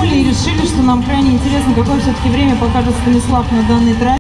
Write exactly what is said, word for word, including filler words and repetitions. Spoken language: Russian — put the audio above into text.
подумали и решили, что нам крайне интересно, какое все-таки время покажет Станислав на данной трассе.